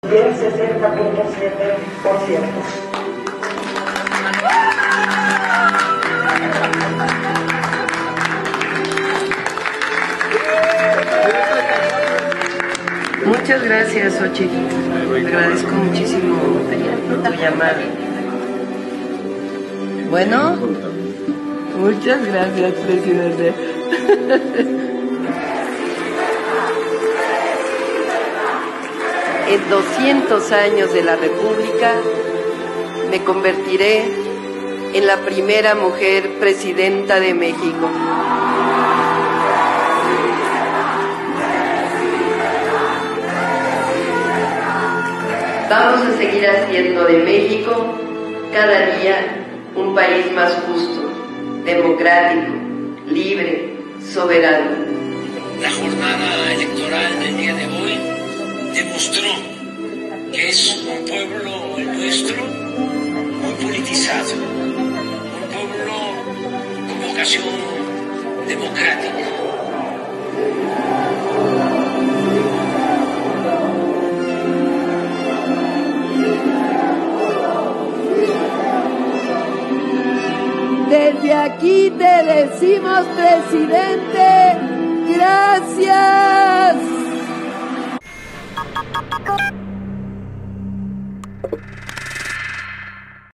del 60.7%. Muchas gracias, Xochitl. Te agradezco muchísimo tu llamada. Bueno, muchas gracias, presidente. En 200 años de la República me convertiré en la primera mujer presidenta de México. Vamos a seguir haciendo de México cada día un país más justo, democrático, libre, soberano. La jornada electoral del día de hoy demostró que es un pueblo, el nuestro, muy politizado, un pueblo con vocación democrática. Desde aquí te decimos, presidente,